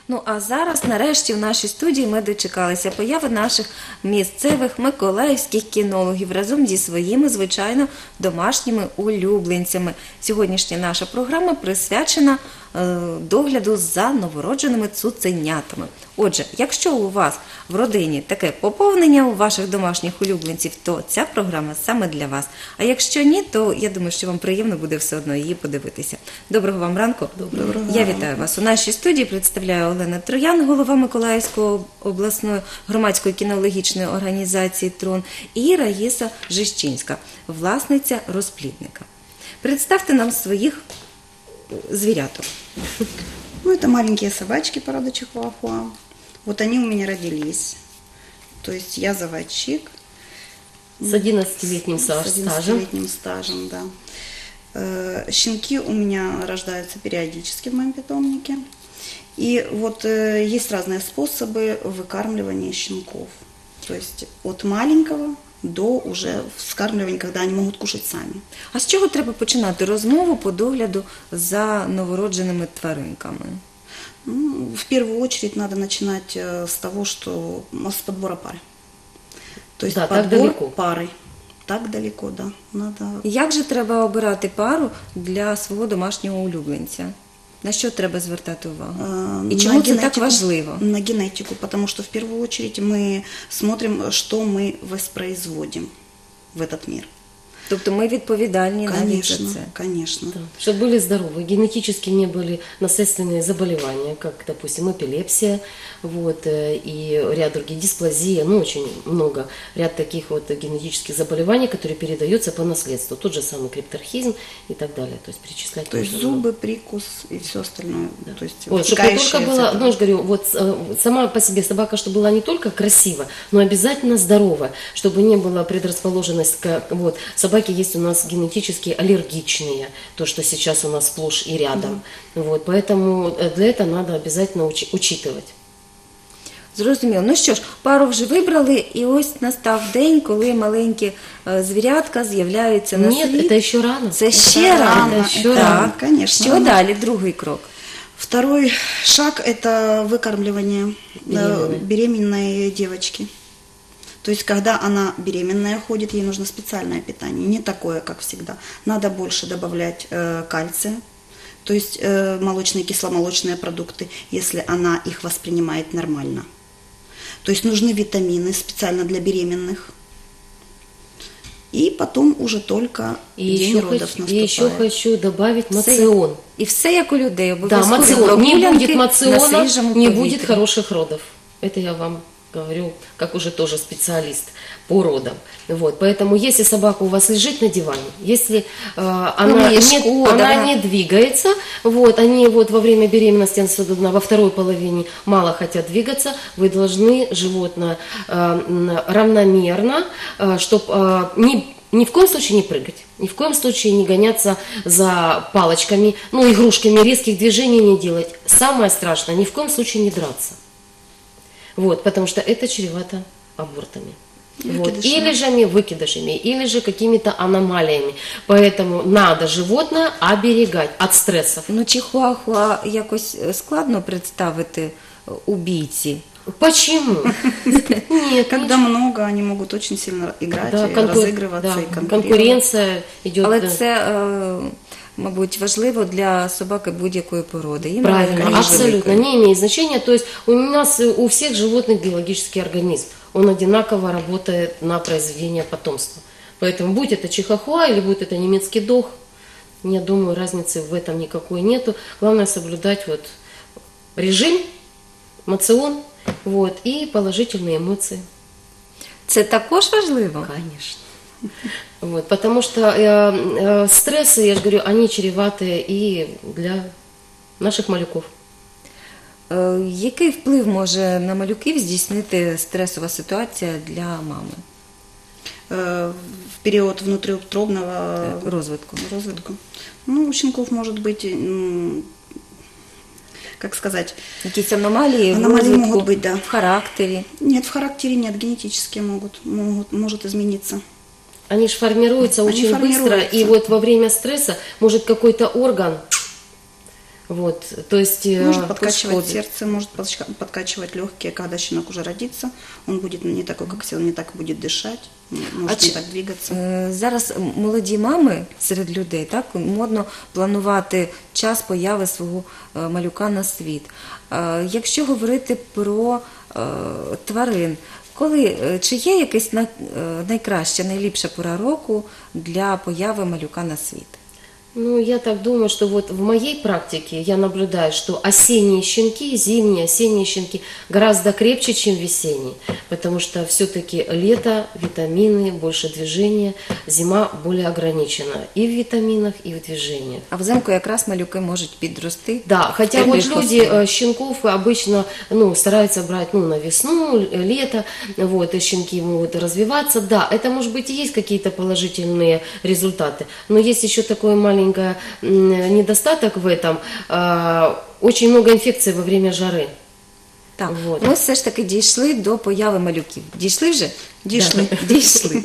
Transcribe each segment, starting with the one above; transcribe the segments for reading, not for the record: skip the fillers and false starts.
Ну а зараз, нарешті, в нашій студії ми дочекалися появи наших місцевих миколаївських кінологів разом зі своїми, звичайно, домашніми улюбленцями. Сьогоднішня наша програма присвячена догляду за новородженими цуценятами. Отже, якщо у вас в родині таке поповнення у ваших домашніх улюбленців, то ця програма саме для вас. А якщо ні, то я думаю, що вам приємно буде все одно її подивитися. Доброго вам ранку. Доброго. Я вітаю вас. У нашій студії представляю Олена Троян, голова Миколаївської обласної громадської кінологічної організації «Трон», і Раїса Жищинська, власниця розплідника. Представте нам своїх звіряток. Ну, это маленькие собачки породы чихуахуа. Вот они у меня родились. То есть я заводчик. С 11-летним стажем. С 11-летним стажем, да. Щенки у меня рождаются периодически в моем питомнике. И вот есть разные способы выкармливания щенков. То есть от маленького до уже вскармливания, когда они могут кушать сами. А з чого треба починати розмову по догляду за новородженими тваринками? Ну, в первую очередь надо начинать с того, что с подбора пары. То есть Да, подбор так далеко. пары. Так далеко, да. Надо... Як же треба обирати пару для свого домашнього улюбленця? На що треба звертати увагу? І На чому це так генетику. важливо? На генетику, потому что в первую очередь мы смотрим, что мы воспроизводим в этот мир. Тобто ми відповідальні навіть за Конечно, це. конечно. Да. Чтобы были здоровы, генетически не были наследственные заболевания, как, допустим, эпилепсия, вот, и ряд других, дисплазия, ну, очень много, ряд таких вот генетических заболеваний, которые передаются по наследству. Тот же самый крипторхизм и так далее, то есть перечислять. То есть можно зубы, прикус и все остальное. Да. То есть Вот, чтобы не вытекающее только из была, этого. ну, я же говорю, вот сама по себе собака, чтобы была не только красива, но обязательно здорова, чтобы не была предрасположенность к, вот, собаки есть у нас генетически аллергичные, то, что сейчас у нас сплошь и рядом, вот, поэтому для этого надо обязательно учитывать. Зрозуміло. Ну що ж, пару вже вибрали, і ось настав день, коли маленькі звірятка з'являються на Нет, світ. это еще рано. Це ще Це рано. рано, ще Так. рано, конечно, Що рано. далі? Другий крок. Второй шаг – это выкармливание беременной девочки. То есть, когда она беременная ходит, ей нужно специальное питание, не такое, как всегда. Надо больше добавлять кальция, то есть молочные, кисломолочные продукты, если она их воспринимает нормально. То есть нужны витамины специально для беременных. И потом уже только день родов наступает. И еще хочу добавить мацион. І все як у людей. Да, Обов'язково мацион. Не прогулянки будет на мациона, свіжому не повітрі. будет хороших родов. Это я вам говорю, как уже тоже специалист по родам. Вот, поэтому если собака у вас лежит на диване, если она, ей шкода, она да. не двигается, вот, они вот во время беременности, особенно во второй половине, мало хотят двигаться, вы должны животное равномерно, чтобы ни в коем случае не прыгать, ни в коем случае не гоняться за палочками, ну, игрушками, резких движений не делать. Самое страшное, ни в коем случае не драться. Вот, потому что это чревато абортами. Вот. Выкидышами. Выкидышами, или же какими-то аномалиями. Поэтому надо животное оберегать от стрессов. Ну, чихуахуа якось складно представити убійці. Почему? Нет, Когда много, они могут очень сильно играть, да, и разыгрываться да, и конкурировать. конкуренция идет. Але це, мабуть, важливо для собаки будь-якої породи. І Правильно, маленької, і абсолютно, великої. не имеет значения. То есть у нас, у всех животных биологический организм. Он одинаково работает на произведение потомства. Поэтому будь это чихуахуа или будь это немецкий дог, я думаю, разницы в этом никакой нету. Главное соблюдать вот режим, мацион, вот, и положительные эмоции. Це також важливо? Конечно. Вот, потому что стрессы, я же говорю, они чреваты и для наших малюков. Який вплив може на малюків здійснити стресова ситуація для мами? В период внутриутробного Розвитку. развитку. Ну, у щенков может быть, как сказать, Якісь аномалії в Аномалії розвитку, можуть бути, да. в характері? нет, в характере нет, генетически может измениться. Они же формируются Они очень быстро, формируются. и вот во время стресса может какой-то орган Вот, то есть Может подкачивать ходит. сердце, может подкачивать легкие. Когда щенок уже родится, он будет не такой, как все, он не так будет дышать, может не чи- так двигаться. Зараз молоді мами серед людей так модно планувати час появи свого малюка на світ. Якщо говорити про тварин, чи є якась найкраща, найліпша пора року для появи малюка на світ? Ну, я так думаю, что вот в моей практике я наблюдаю, что осенние щенки, зимние, осенние щенки гораздо крепче, чем весенние, потому что все-таки лето, витамины, больше движения, зима более ограничена и в витаминах, и в движениях. А взимку якраз малюки можуть підрости. Да, хотя Теплые вот люди фасоны. щенков обычно стараются брать на весну, лето, вот, и щенки могут развиваться. Да, это может быть и есть какие-то положительные результаты, но есть еще такой маленький недостаток в этом. Очень много инфекций во время жары. Так, Вот. ми все ж таки дійшли до появи малюків. Дійшли вже? Дійшли. Да, дійшли.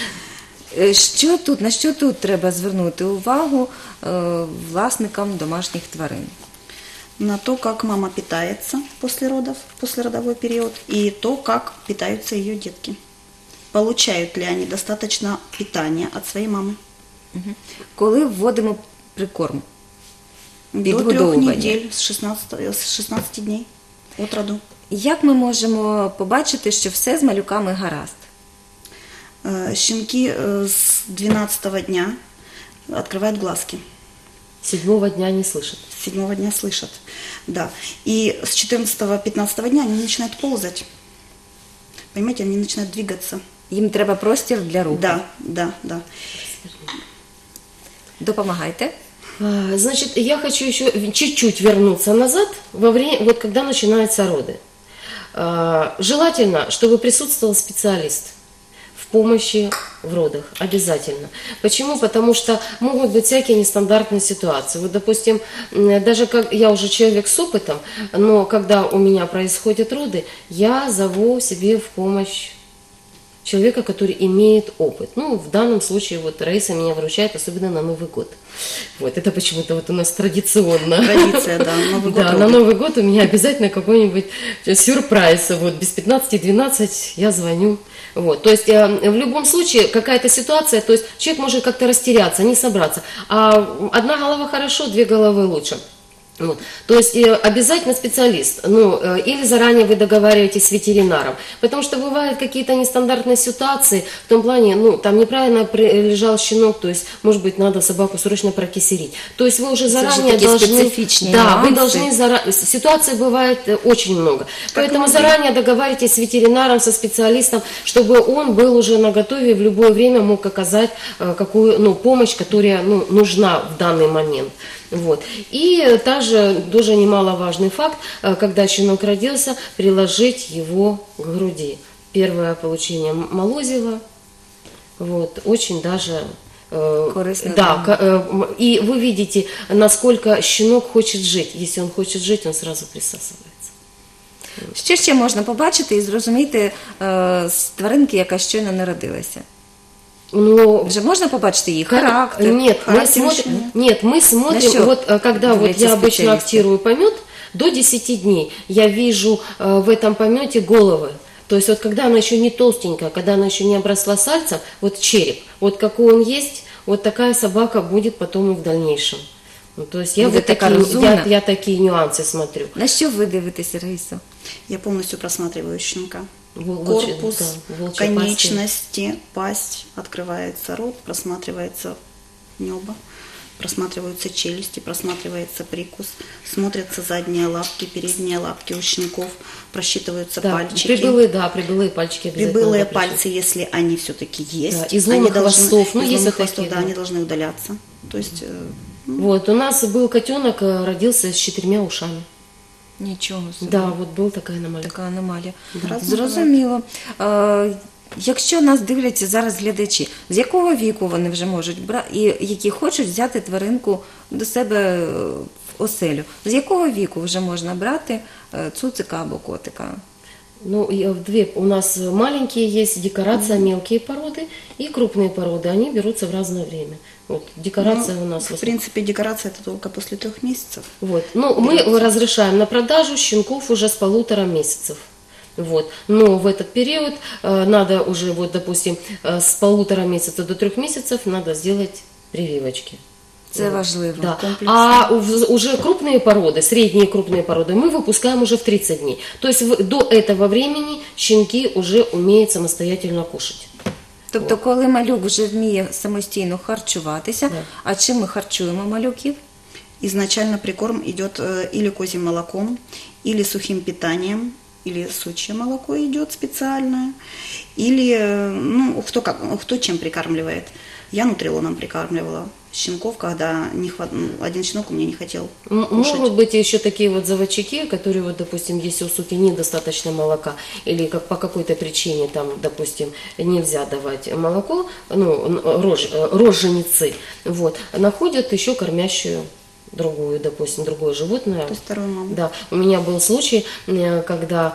На що тут треба звернути увагу власникам домашніх тварин? На то, как мама питается после родов, послеродовой период, и то, как питаются ее детки. Получают ли они достаточно питания от своей мамы. Коли вводимо прикорм? До 3 Підгодовування. недель, с 16 дней от роду. Як ми можемо побачити, що все з малюками гаразд? Щенки с 12 дня открывают глазки, 7-го дня не слышат. с 7 дня слышат. Да. И с 14-15 дня они начинают ползать. Понимаете, они начинают двигаться. Їм треба простір для руху. Да. Допомагайте. Значит, я хочу еще чуть-чуть вернуться назад, вот когда начинаются роды. Желательно, чтобы присутствовал специалист в помощи в родах, обязательно. Почему? Потому что могут быть всякие нестандартные ситуации. Вот, допустим, даже как я уже человек с опытом, но когда у меня происходят роды, я зову себе в помощь человека, который имеет опыт. Ну, в данном случае вот Раиса меня выручает, особенно на Новый год. Вот, это почему-то вот у нас традиционно. Традиция, да, Новый год. Да, на Новый год у меня обязательно какой-нибудь сюрприз. Вот, без 15-12 я звоню. Вот, то есть в любом случае какая-то ситуация, то есть человек может как-то растеряться, не собраться. А одна голова хорошо, 2 головы лучше. Вот. То есть обязательно специалист, или заранее вы договариваетесь с ветеринаром, потому что бывают какие-то нестандартные ситуации, в том плане, там неправильно лежал щенок, то есть, может быть, надо собаку срочно прокисерить. То есть вы уже заранее такие должны... специфичные Да, вы нюансы. должны заранее... Ситуаций бывает очень много. Поэтому заранее договаривайтесь с ветеринаром, со специалистом, чтобы он был уже наготове и в любое время мог оказать какую помощь, которая нужна в данный момент. Вот. И также тоже немаловажный факт, когда щенок родился, приложить его к груди. Первое получение молозива, вот, очень даже Корисно, и вы видите, насколько щенок хочет жить. Если он хочет жить, он сразу присасывается. Що ще можна побачити і зрозуміти з тваринки, яка щойно народилася? Вже можна побачити її характер? Нет, характер мы смотрим, На что вот когда вот я обычно специалисты? актирую помет, до 10 дней я вижу в этом помете головы. То есть вот когда она еще не толстенькая, когда она еще не обросла сальцем, вот череп, вот какой он есть, вот такая собака будет потом и в дальнейшем. То есть я, Будет такая разумная. я такие нюансы смотрю. На що ви дивитеся, Раїсо? Я полностью просматриваю щенка. Волчья, Корпус, да, волчья пасть. конечности, пасть, открывается рот, просматривается небо, просматриваются челюсти, просматривается прикус, смотрятся задние лапки, передние лапки у щенков, просчитываются Да, пальчики. прибылые пальчики обязательно. Прибылые надо прищипать. пальцы, если они все-таки есть, Да, изломы хвостов, изломы есть вот хвостов, такие, да, да. они должны удаляться. То есть Вот, у нас был котенок, родился с 4 ушами. Нічого собі. Да, вот был такая аномалия. Така аномалія. Разом Зрозуміло. Якщо нас дивляться зараз глядачі, з якого віку вони вже можуть брати, і які хочуть взяти тваринку до себе в оселю, з якого віку вже можна брати цуцика або котика? У нас маленькие есть, декорация, мелкие породы и крупные породы. Они берутся в разное время. Вот, декорация у нас. В принципе, декорация это только после 3 месяцев. Вот. Ну, мы разрешаем на продажу щенков уже с 1,5 месяцев. Вот. Но в этот период надо уже, вот, допустим, с 1,5 месяца до 3 месяцев надо сделать прививочки. Це важливо. Да. комплексно. А уже крупные породы, средние и крупные породы мы выпускаем уже в 30 дней. То есть до этого времени щенки уже умеют самостоятельно кушать. Тобто, коли малюк вже вміє самостійно харчуватися, Да. а чим ми харчуємо малюків? Изначально прикорм идет или козьим молоком, или сухим питанием, или сучье молоко идет специальное, или, ну, кто чем прикармливает. Я нутрилоном прикармливала щенков, когда один щенок у меня не хотел кушать. Могут быть еще такие вот заводчики, которые, вот, допустим, если у суки недостаточно молока, или как по какой-то причине, там, допустим, нельзя давать молоко, ну, роженицы, вот, находят еще кормящую другую, допустим, другое животное. То есть вторую маму. Да, у меня был случай, когда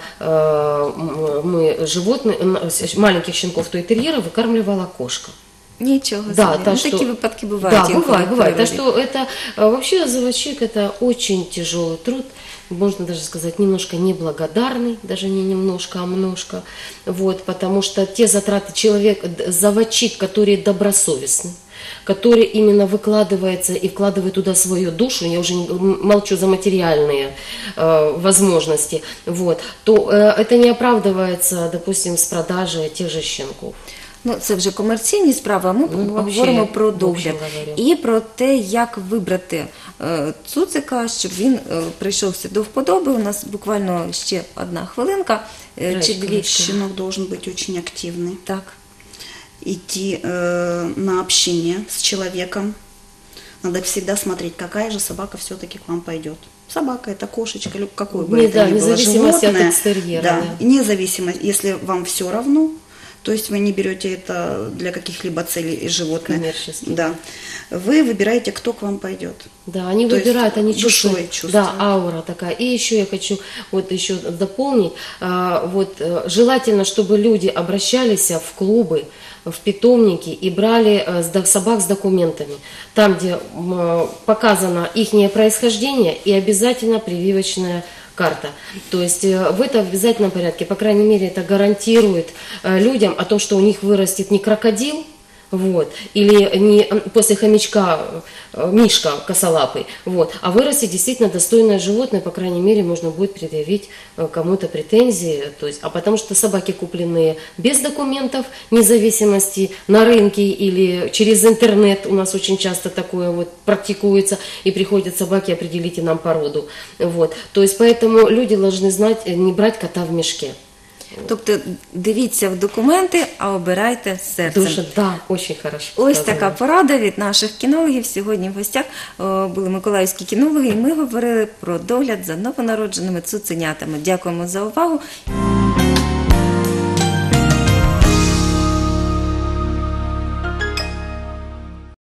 мы маленьких щенков тойтерьера выкармливала кошка. Нічого Да, собі. та, Ну, что... такі випадки бувають. Да, інколи в бывает. природі. Так что это вообще заводчик это очень тяжелый труд, можно даже сказать немножко неблагодарный, даже не немножко, а множко. Вот, потому что те затраты заводчик, который добросовестный, который именно выкладывается и вкладывает туда свою душу, я уже молчу за материальные возможности, вот, то это не оправдывается, допустим, с продажей тех же щенков. Ну, це вже комерційні справи, а ми говоримо про догляд. І про те, як вибрати цуцика, щоб він прийшовся до вподоби. У нас буквально ще 1 хвилинка чи 2. Щенок должен быть очень активный. Так. Идти на общение с человеком. Надо всегда смотреть, какая же собака все-таки к вам пойдет. Собака это кошечка, какое бы это ни было независимости от животное. экстерьера. Да, независимо, если вам все равно, то есть вы не берете это для каких-либо целей животных. Коммерческих. Да. Вы выбираете, кто к вам пойдет. Да, они То есть выбирают, они душой чувствуют. чувствуют. Да, аура такая. И еще я хочу вот еще дополнить. Желательно, чтобы люди обращались в клубы, в питомники и брали собак с документами. Там, где показано их происхождение и обязательно прививочная карта. То есть в этом обязательном порядке, по крайней мере, это гарантирует людям о том, что у них вырастет не крокодил, вот, или не после хомячка мишка косолапый, вот, а вырастет действительно достойное животное, по крайней мере, можно будет предъявить кому-то претензии, то есть, а потому что собаки, купленные без документов, независимости на рынке или через интернет, у нас очень часто такое вот практикуется, и приходят собаки, определите нам породу, вот, то есть поэтому люди должны знать, не брать кота в мешке. Тобто дивіться в документи, а обирайте серцем. Дуже, да, очень хорошо. Ось сказано. така порада від наших кінологів. Сьогодні в гостях були миколаївські кінологи, і ми говорили про догляд за новонародженими цуценятами. Дякуємо за увагу.